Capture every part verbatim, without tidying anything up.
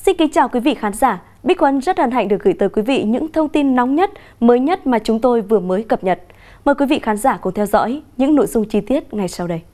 Xin kính chào quý vị khán giả. Bích Huân rất hân hạnh được gửi tới quý vị những thông tin nóng nhất, mới nhất mà chúng tôi vừa mới cập nhật. Mời quý vị khán giả cùng theo dõi những nội dung chi tiết ngay sau đây.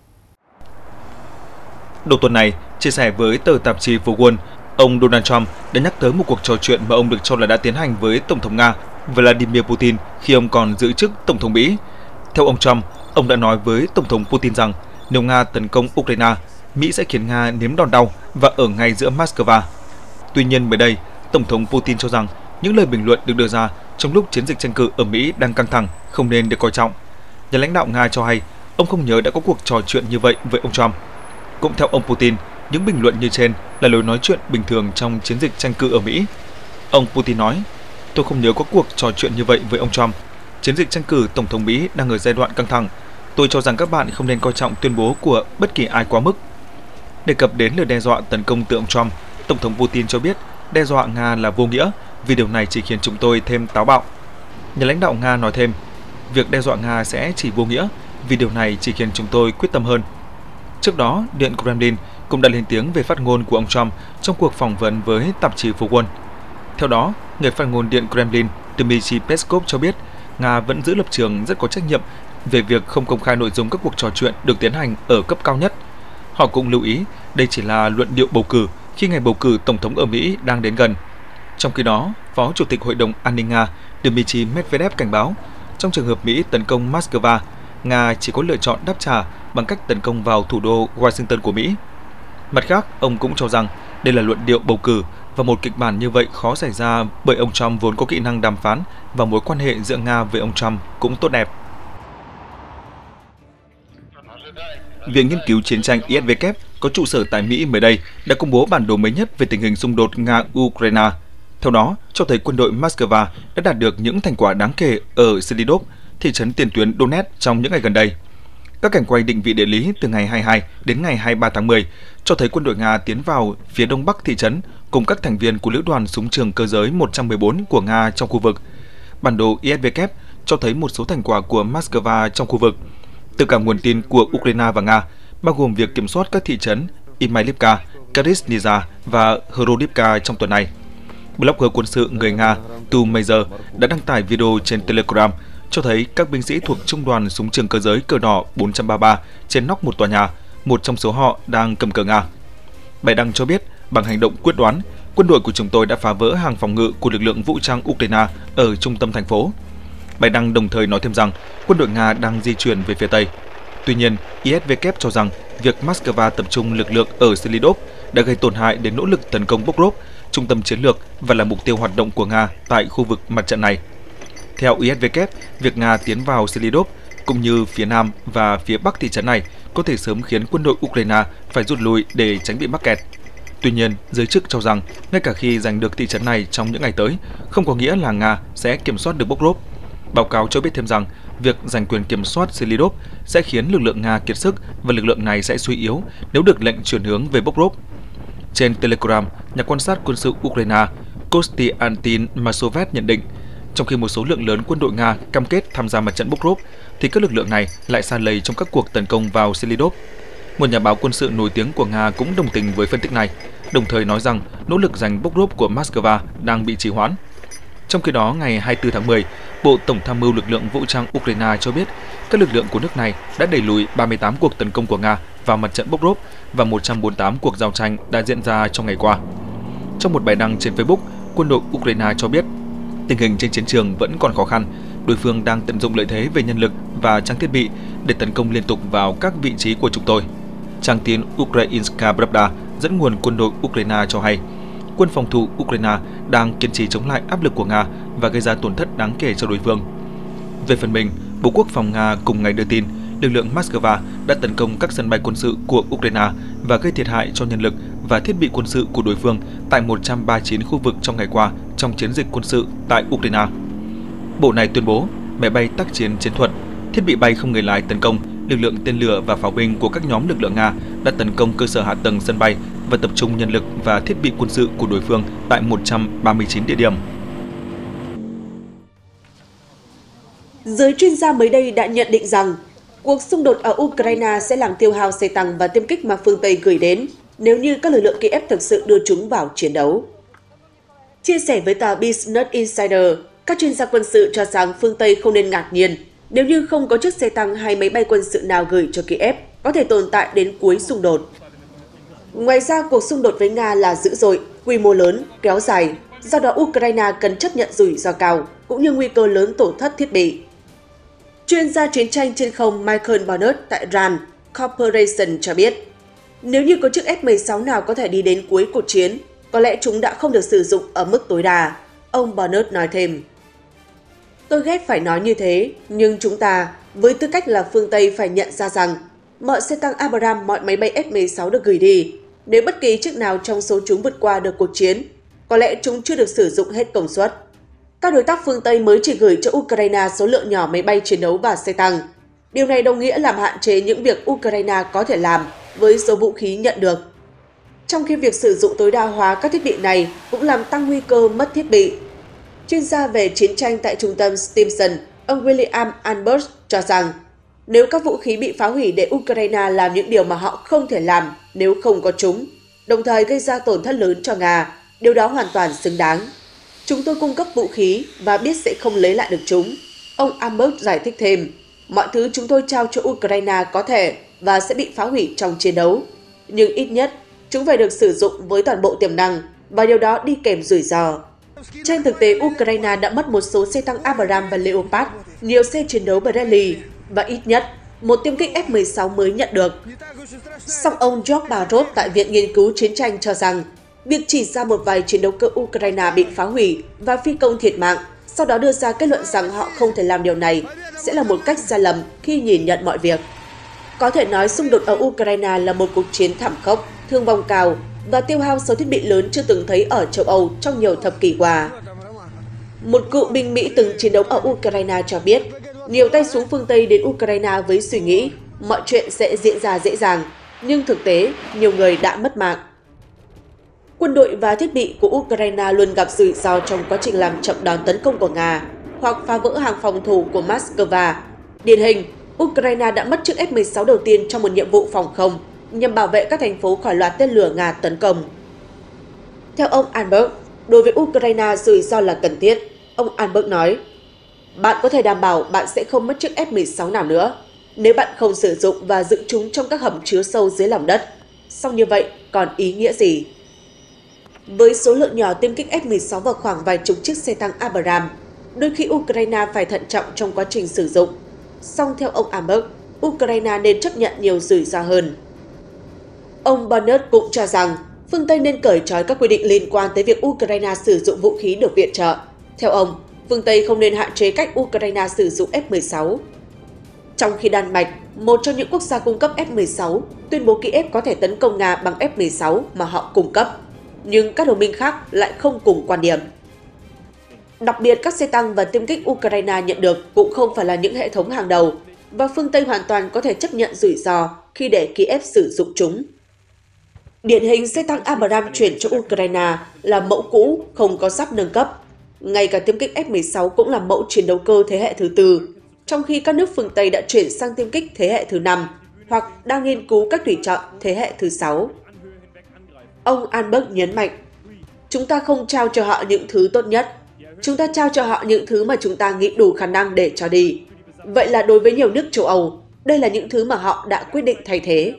Đầu tuần này, chia sẻ với tờ tạp chí Forward, ông Donald Trump đã nhắc tới một cuộc trò chuyện mà ông được cho là đã tiến hành với Tổng thống Nga Vladimir Putin khi ông còn giữ chức Tổng thống Mỹ. Theo ông Trump, ông đã nói với Tổng thống Putin rằng nếu Nga tấn công Ukraine, Mỹ sẽ khiến Nga nếm đòn đau và ở ngay giữa Moscow. Tuy nhiên mới đây, Tổng thống Putin cho rằng những lời bình luận được đưa ra trong lúc chiến dịch tranh cử ở Mỹ đang căng thẳng không nên được coi trọng. Nhà lãnh đạo Nga cho hay ông không nhớ đã có cuộc trò chuyện như vậy với ông Trump. Cũng theo ông Putin, những bình luận như trên là lối nói chuyện bình thường trong chiến dịch tranh cử ở Mỹ. Ông Putin nói, tôi không nhớ có cuộc trò chuyện như vậy với ông Trump. Chiến dịch tranh cử Tổng thống Mỹ đang ở giai đoạn căng thẳng. Tôi cho rằng các bạn không nên coi trọng tuyên bố của bất kỳ ai quá mức. Đề cập đến lời đe dọa tấn công từ ông Trump, Tổng thống Putin cho biết đe dọa Nga là vô nghĩa vì điều này chỉ khiến chúng tôi thêm táo bạo. Nhà lãnh đạo Nga nói thêm, việc đe dọa Nga sẽ chỉ vô nghĩa vì điều này chỉ khiến chúng tôi quyết tâm hơn. Trước đó, Điện Kremlin cũng đã lên tiếng về phát ngôn của ông Trump trong cuộc phỏng vấn với tạp chí Forward. Theo đó, người phát ngôn Điện Kremlin Dmitry Peskov cho biết Nga vẫn giữ lập trường rất có trách nhiệm về việc không công khai nội dung các cuộc trò chuyện được tiến hành ở cấp cao nhất. Họ cũng lưu ý đây chỉ là luận điệu bầu cử khi ngày bầu cử Tổng thống ở Mỹ đang đến gần. Trong khi đó, Phó Chủ tịch Hội đồng An ninh Nga Dmitry Medvedev cảnh báo trong trường hợp Mỹ tấn công Moscow, Nga chỉ có lựa chọn đáp trả bằng cách tấn công vào thủ đô Washington của Mỹ. Mặt khác, ông cũng cho rằng đây là luận điệu bầu cử và một kịch bản như vậy khó xảy ra bởi ông Trump vốn có kỹ năng đàm phán và mối quan hệ giữa Nga với ông Trump cũng tốt đẹp. Viện nghiên cứu chiến tranh i ét vê kép có trụ sở tại Mỹ mới đây đã công bố bản đồ mới nhất về tình hình xung đột Nga-Ukraine. Theo đó, cho thấy quân đội Moscow đã đạt được những thành quả đáng kể ở Selidov, thị trấn tiền tuyến Donetsk trong những ngày gần đây. Các cảnh quay định vị địa lý từ ngày hai mươi hai đến ngày hai mươi ba tháng mười cho thấy quân đội Nga tiến vào phía đông bắc thị trấn cùng các thành viên của lữ đoàn súng trường cơ giới một trăm mười bốn của Nga trong khu vực. Bản đồ i ét vê kép cho thấy một số thành quả của Moscow trong khu vực, từ cả nguồn tin của Ukraine và Nga, bao gồm việc kiểm soát các thị trấn Imailivka, Krasnizha và Horodivka trong tuần này. Blogger quân sự người Nga Tu Major đã đăng tải video trên Telegram cho thấy các binh sĩ thuộc Trung đoàn súng trường cơ giới cờ đỏ bốn trăm ba mươi ba trên nóc một tòa nhà, một trong số họ đang cầm cờ Nga. Bài đăng cho biết, bằng hành động quyết đoán, quân đội của chúng tôi đã phá vỡ hàng phòng ngự của lực lượng vũ trang Ukraine ở trung tâm thành phố. Bài đăng đồng thời nói thêm rằng quân đội Nga đang di chuyển về phía Tây. Tuy nhiên, i ét vê kép cho rằng việc Moscow tập trung lực lượng ở Selidov đã gây tổn hại đến nỗ lực tấn công Pokrovsk, trung tâm chiến lược và là mục tiêu hoạt động của Nga tại khu vực mặt trận này. Theo i ét vê kép, việc Nga tiến vào Selidov cũng như phía nam và phía bắc thị trấn này có thể sớm khiến quân đội Ukraine phải rút lui để tránh bị mắc kẹt. Tuy nhiên, giới chức cho rằng ngay cả khi giành được thị trấn này trong những ngày tới, không có nghĩa là Nga sẽ kiểm soát được Pokrovsk. Báo cáo cho biết thêm rằng việc giành quyền kiểm soát Selidov sẽ khiến lực lượng Nga kiệt sức và lực lượng này sẽ suy yếu nếu được lệnh chuyển hướng về Pokrovsk. Trên Telegram, nhà quan sát quân sự Ukraine Konstantin Masovet nhận định, trong khi một số lượng lớn quân đội Nga cam kết tham gia mặt trận Pokrovsk, thì các lực lượng này lại sa lầy trong các cuộc tấn công vào Selidov. Một nhà báo quân sự nổi tiếng của Nga cũng đồng tình với phân tích này, đồng thời nói rằng nỗ lực giành Pokrovsk của Moscow đang bị trì hoãn. Trong khi đó, ngày hai mươi tư tháng mười, Bộ Tổng tham mưu lực lượng vũ trang Ukraine cho biết các lực lượng của nước này đã đẩy lùi ba mươi tám cuộc tấn công của Nga vào mặt trận Pokrovsk và một trăm bốn mươi tám cuộc giao tranh đã diễn ra trong ngày qua. Trong một bài đăng trên Facebook, quân đội Ukraine cho biết tình hình trên chiến trường vẫn còn khó khăn, đối phương đang tận dụng lợi thế về nhân lực và trang thiết bị để tấn công liên tục vào các vị trí của chúng tôi. Trang tin Ukrainska Pravda dẫn nguồn quân đội Ukraine cho hay, quân phòng thủ Ukraine đang kiên trì chống lại áp lực của Nga và gây ra tổn thất đáng kể cho đối phương. Về phần mình, Bộ Quốc phòng Nga cùng ngày đưa tin lực lượng Moscow đã tấn công các sân bay quân sự của Ukraine và gây thiệt hại cho nhân lực và thiết bị quân sự của đối phương tại một trăm ba mươi chín khu vực trong ngày qua trong chiến dịch quân sự tại Ukraine. Bộ này tuyên bố máy bay tác chiến chiến thuật, thiết bị bay không người lái tấn công, lực lượng tên lửa và pháo binh của các nhóm lực lượng Nga đã tấn công cơ sở hạ tầng sân bay và tập trung nhân lực và thiết bị quân sự của đối phương tại một trăm ba mươi chín địa điểm. Giới chuyên gia mới đây đã nhận định rằng cuộc xung đột ở Ukraine sẽ làm tiêu hao xe tăng và tiêm kích mà phương Tây gửi đến, nếu như các lực lượng Kiev thực sự đưa chúng vào chiến đấu. Chia sẻ với tờ Business Insider, các chuyên gia quân sự cho rằng phương Tây không nên ngạc nhiên nếu như không có chiếc xe tăng hay máy bay quân sự nào gửi cho Kiev có thể tồn tại đến cuối xung đột. Ngoài ra, cuộc xung đột với Nga là dữ dội, quy mô lớn, kéo dài, do đó Ukraine cần chấp nhận rủi ro cao, cũng như nguy cơ lớn tổn thất thiết bị. Chuyên gia chiến tranh trên không Michael Barnett tại RAND Corporation cho biết, nếu như có chiếc F mười sáu nào có thể đi đến cuối cuộc chiến, có lẽ chúng đã không được sử dụng ở mức tối đa, ông Barnett nói thêm. Tôi ghét phải nói như thế, nhưng chúng ta, với tư cách là phương Tây phải nhận ra rằng mọi xe tăng Abrams, mọi máy bay F mười sáu được gửi đi, nếu bất kỳ chiếc nào trong số chúng vượt qua được cuộc chiến, có lẽ chúng chưa được sử dụng hết công suất. Các đối tác phương Tây mới chỉ gửi cho Ukraine số lượng nhỏ máy bay chiến đấu và xe tăng. Điều này đồng nghĩa làm hạn chế những việc Ukraine có thể làm với số vũ khí nhận được. Trong khi việc sử dụng tối đa hóa các thiết bị này cũng làm tăng nguy cơ mất thiết bị. Chuyên gia về chiến tranh tại trung tâm Stimson, ông William Albert cho rằng, nếu các vũ khí bị phá hủy để Ukraine làm những điều mà họ không thể làm nếu không có chúng, đồng thời gây ra tổn thất lớn cho Nga, điều đó hoàn toàn xứng đáng. Chúng tôi cung cấp vũ khí và biết sẽ không lấy lại được chúng. Ông Albert giải thích thêm, mọi thứ chúng tôi trao cho Ukraine có thể và sẽ bị phá hủy trong chiến đấu. Nhưng ít nhất, chúng phải được sử dụng với toàn bộ tiềm năng và điều đó đi kèm rủi ro. Trên thực tế, Ukraine đã mất một số xe tăng Abrams và Leopard, nhiều xe chiến đấu Bradley và ít nhất một tiêm kích F mười sáu mới nhận được. Song ông George Barrot tại Viện Nghiên cứu Chiến tranh cho rằng, việc chỉ ra một vài chiến đấu cơ Ukraine bị phá hủy và phi công thiệt mạng, sau đó đưa ra kết luận rằng họ không thể làm điều này, sẽ là một cách sai lầm khi nhìn nhận mọi việc. Có thể nói xung đột ở Ukraine là một cuộc chiến thảm khốc, thương vong cao và tiêu hao số thiết bị lớn chưa từng thấy ở châu Âu trong nhiều thập kỷ qua. Một cựu binh Mỹ từng chiến đấu ở Ukraine cho biết, nhiều tay súng phương Tây đến Ukraine với suy nghĩ mọi chuyện sẽ diễn ra dễ dàng, nhưng thực tế, nhiều người đã mất mạng. Quân đội và thiết bị của Ukraine luôn gặp rủi ro trong quá trình làm chậm đòn tấn công của Nga hoặc phá vỡ hàng phòng thủ của Moscow. Điển hình, Ukraine đã mất chiếc F mười sáu đầu tiên trong một nhiệm vụ phòng không nhằm bảo vệ các thành phố khỏi loạt tên lửa Nga tấn công. Theo ông Albert, đối với Ukraine rủi ro là cần thiết. Ông Albert nói, bạn có thể đảm bảo bạn sẽ không mất chiếc F mười sáu nào nữa nếu bạn không sử dụng và giữ chúng trong các hầm chứa sâu dưới lòng đất. Song như vậy còn ý nghĩa gì? Với số lượng nhỏ tiêm kích F mười sáu và khoảng vài chục chiếc xe tăng Abrams, đôi khi Ukraine phải thận trọng trong quá trình sử dụng. Song theo ông Albert, Ukraine nên chấp nhận nhiều rủi ro hơn. Ông Barnett cũng cho rằng phương Tây nên cởi trói các quy định liên quan tới việc Ukraine sử dụng vũ khí được viện trợ. Theo ông, phương Tây không nên hạn chế cách Ukraine sử dụng F mười sáu. Trong khi Đan Mạch, một trong những quốc gia cung cấp F mười sáu, tuyên bố Kiev có thể tấn công Nga bằng F mười sáu mà họ cung cấp, nhưng các đồng minh khác lại không cùng quan điểm. Đặc biệt, các xe tăng và tiêm kích Ukraine nhận được cũng không phải là những hệ thống hàng đầu, và phương Tây hoàn toàn có thể chấp nhận rủi ro khi để Kiev sử dụng chúng. Điển hình xe tăng Abrams chuyển cho Ukraine là mẫu cũ, không có sắp nâng cấp. Ngay cả tiêm kích F mười sáu cũng là mẫu chiến đấu cơ thế hệ thứ tư, trong khi các nước phương Tây đã chuyển sang tiêm kích thế hệ thứ năm hoặc đang nghiên cứu các tùy chọn thế hệ thứ sáu. Ông Albert nhấn mạnh, chúng ta không trao cho họ những thứ tốt nhất, chúng ta trao cho họ những thứ mà chúng ta nghĩ đủ khả năng để cho đi. Vậy là đối với nhiều nước châu Âu, đây là những thứ mà họ đã quyết định thay thế.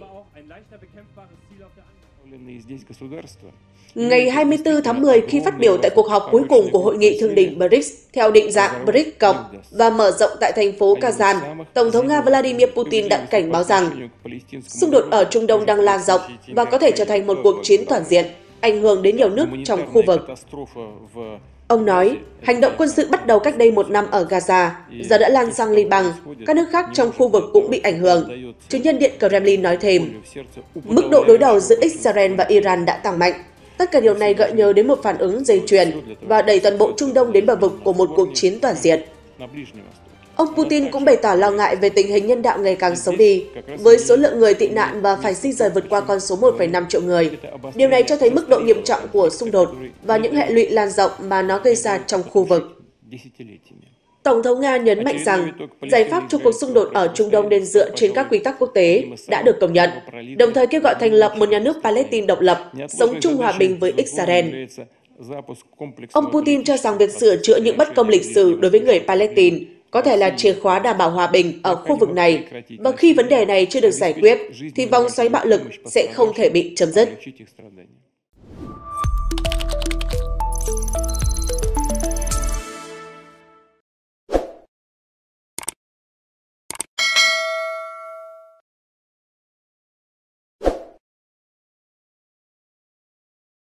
Ngày hai mươi tư tháng mười, khi phát biểu tại cuộc họp cuối cùng của Hội nghị Thượng đỉnh bờ rích theo định dạng bờ rích cộng và mở rộng tại thành phố Kazan, Tổng thống Nga Vladimir Putin đã cảnh báo rằng xung đột ở Trung Đông đang lan rộng và có thể trở thành một cuộc chiến toàn diện, ảnh hưởng đến nhiều nước trong khu vực. Ông nói, hành động quân sự bắt đầu cách đây một năm ở Gaza, giờ đã lan sang Liban, các nước khác trong khu vực cũng bị ảnh hưởng. Chủ nhân điện Kremlin nói thêm, mức độ đối đầu giữa Israel và Iran đã tăng mạnh. Tất cả điều này gợi nhớ đến một phản ứng dây chuyền và đẩy toàn bộ Trung Đông đến bờ vực của một cuộc chiến toàn diện. Ông Putin cũng bày tỏ lo ngại về tình hình nhân đạo ngày càng xấu đi, với số lượng người tị nạn và phải di rời vượt qua con số một phẩy năm triệu người. Điều này cho thấy mức độ nghiêm trọng của xung đột và những hệ lụy lan rộng mà nó gây ra trong khu vực. Tổng thống Nga nhấn mạnh rằng giải pháp cho cuộc xung đột ở Trung Đông nên dựa trên các quy tắc quốc tế đã được công nhận, đồng thời kêu gọi thành lập một nhà nước Palestine độc lập, sống chung hòa bình với Israel. Ông Putin cho rằng việc sửa chữa những bất công lịch sử đối với người Palestine có thể là chìa khóa đảm bảo hòa bình ở khu vực này, và khi vấn đề này chưa được giải quyết, thì vòng xoáy bạo lực sẽ không thể bị chấm dứt.